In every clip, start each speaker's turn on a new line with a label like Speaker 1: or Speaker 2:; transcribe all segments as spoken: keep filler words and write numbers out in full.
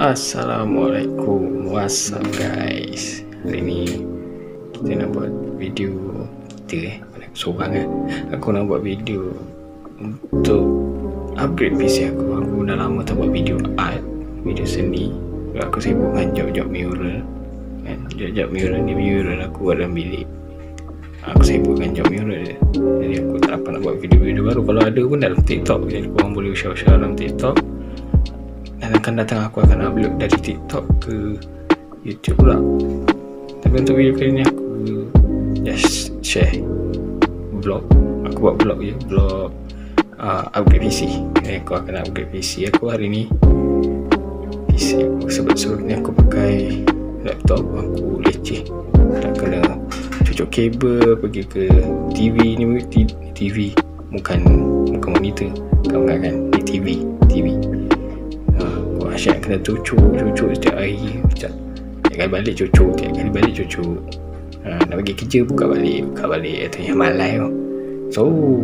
Speaker 1: Assalamualaikum, what's up guys. Hari ni kita nak buat video kita eh, seorang kan. Aku nak buat video untuk upgrade P C aku. Aku dah lama tak buat video art, video seni. Aku sibuk dengan job-job mural kan. Job-job mural ni, mural aku buat dalam bilik. Aku sibuk dengan job mural je. Jadi aku tak dapat nak buat video-video baru. Kalau ada pun dalam TikTok. Jadi korang boleh share-share dalam TikTok. Dan akan datang aku akan upload dari TikTok ke YouTube pula. Tapi untuk video kali ni aku just share vlog. Aku buat vlog je, vlog uh, upgrade P C. Jadi aku akan upgrade P C aku hari ni. P C aku sebab sebelum aku pakai laptop, aku leceh. Tak kena cucuk kabel pergi ke T V ni. T V bukan bukan monitor, kau kan ni T V T V. Aku asyik kena cucuk cucuk setiap hari. Tiap kali balik cucuk, tiap kali balik cucuk. Ha, nak pergi kerja buka balik, buka balik. Itu yang malai tu. So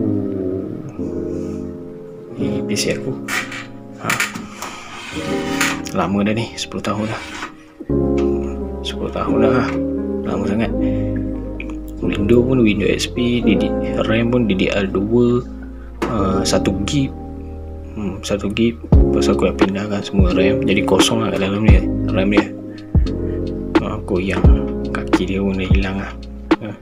Speaker 1: ni P C aku. Ha. Lama dah ni, sepuluh tahun dah. sepuluh tahun dah. Lama sangat. Windows pun Windows X P, D D, RAM pun D D R dua, uh, satu gig, hmm, satu gig. Lepas aku nak pindahkan semua RAM, jadi kosong lah kat dalam dia, RAM dia. uh, Aku yang kaki dia pun dah hilang lah. uh.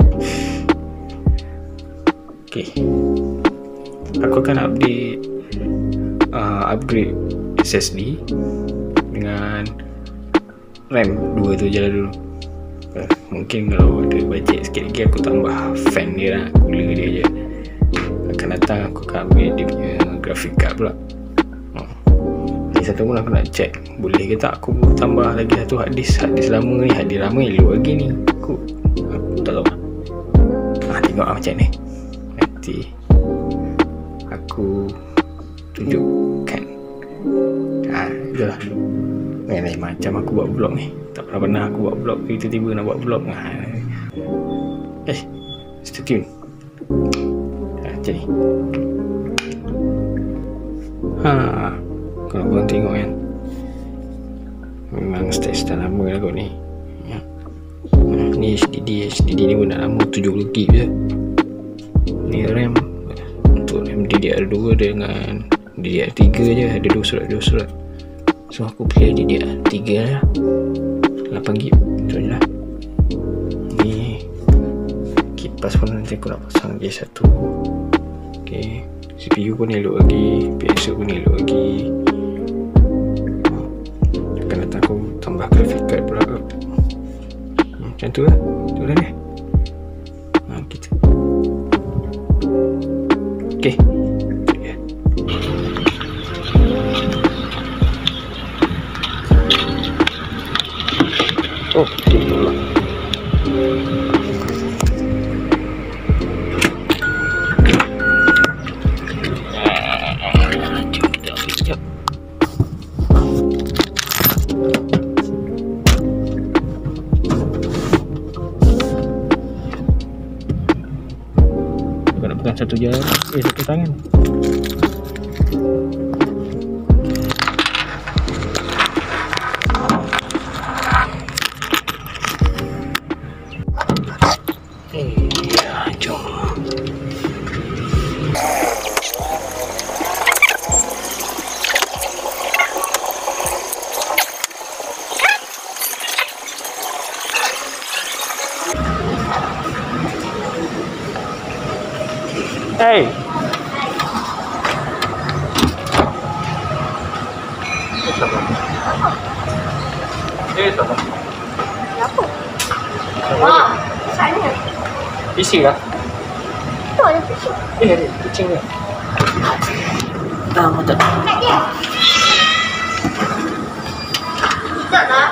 Speaker 1: Okay, aku akan update uh, upgrade S S D dengan RAM dua tu je dulu. Uh, mungkin kalau ada bajet sikit lagi aku tambah fan dia lah, cooler dia je. Akan datang aku akan ambil dia punya graphic card pula. uh. Ni satu pun aku nak check boleh ke tak aku tambah lagi satu hard disk. Hard disk lama ni, hard disk lama elok lagi ni. Aku aku tak tahu. Ah, tengok lah macam ni. Nanti aku tunjukkan. Ah, itulah. Lain macam aku buat vlog ni. Tak pernah-pernah aku buat vlog, tiba-tiba nak buat vlog. Ha. Eh, stay tune. Ha, macam ni. Ha, kalau korang tengok kan, memang stage dah lama lah kot ni. Ya. Ha, ni H D D, H D D ni pun dah lama, tujuh puluh gig je. Ni RAM. Untuk RAM D D R dua dengan D D R tiga je, ada dua surat, dua surat. So aku pilih D D R tiga lah, lapan gig tu je lah. Ni kipas pun nanti aku nak pasang lagi satu. Ok, C P U pun elok lagi, P S U pun elok lagi. Akan datang aku tambah graphic card pula. Macam tu lah, tu lah dia. Ha, kita ok. Oh, itulah. Jom kita ambil sekejap. Aku nak pegang satu jari, eh satu tangan. Hey. Eh, apa? Apa? Wah, sana. P C kah? Tu ada P C. Eh, ada kucing ke? Ah, mata. Kat dia. Tidak lah.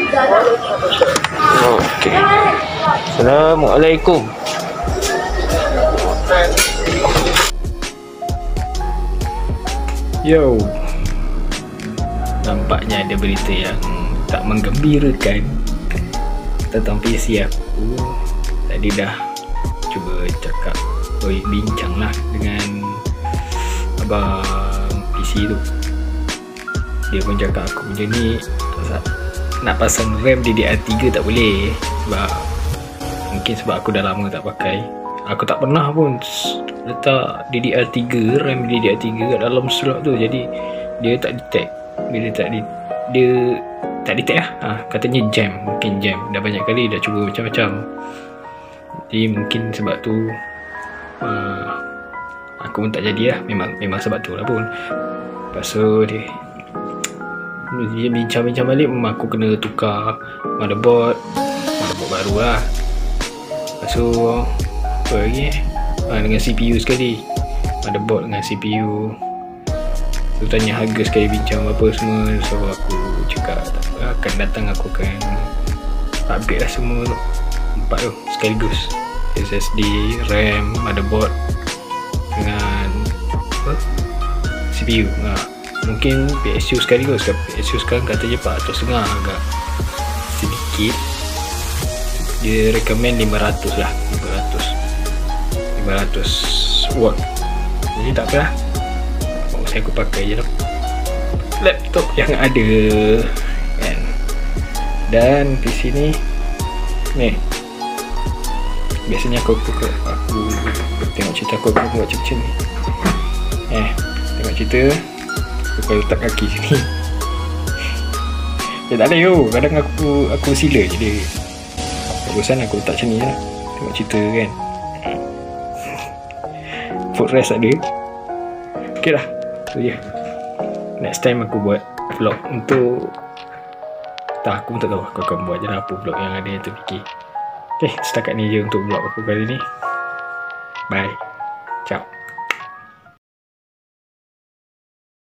Speaker 1: Okey. Assalamualaikum. Yo, nampaknya ada berita yang tak menggembirakan tentang P C aku. Tadi dah cuba cakap, oi, bincang lah dengan abang P C tu. dia pun cakap aku punya ni nak pasang RAM D D R tiga tak boleh, sebab mungkin sebab aku dah lama tak pakai. Aku tak pernah pun letak D D R tiga, RAM D D R tiga kat dalam slot tu, jadi dia tak detect. Bila tak di, dia tak detect lah, ha, katanya jam, mungkin jam. Dah banyak kali dah cuba macam-macam, jadi mungkin sebab tu uh, aku pun tak jadi lah. Memang memang sebab tu lah pun. Lepas tu dia dia bincang-bincang balik, memang aku kena tukar motherboard motherboard baru lah. Lepas tu apa lagi ha, dengan C P U sekali, motherboard dengan C P U tu, tanya harga sekali, bincang apa semua. So aku cakap tak apa, akan datang aku akan upgrade lah semua empat tu sekaligus, S S D, RAM, motherboard dengan apa, C P U. ha, Mungkin P S U sekaligus. P S U sekarang katanya empat ratus setengah, agak sedikit. Dia recommend lima ratus lah, lima ratus watt. Jadi tak apa lah, maksudnya aku pakai je lah laptop yang ada kan. Dan di sini ni, biasanya aku aku, aku tengok cerita aku, aku buat macam ni. Eh, tengok cerita aku letak kaki sini. Ya tak ada yo, kadang aku aku sila je dia. Bagusan aku letak macam ni lah, tengok cerita kan. Footrest ada. Ok lah, tu je. Next time aku buat vlog untuk, tak, aku pun tak tahu aku akan buat je lah apa vlog yang ada yang terfikir. Ok, setakat ni je untuk vlog aku kali ni. Bye. Ciao.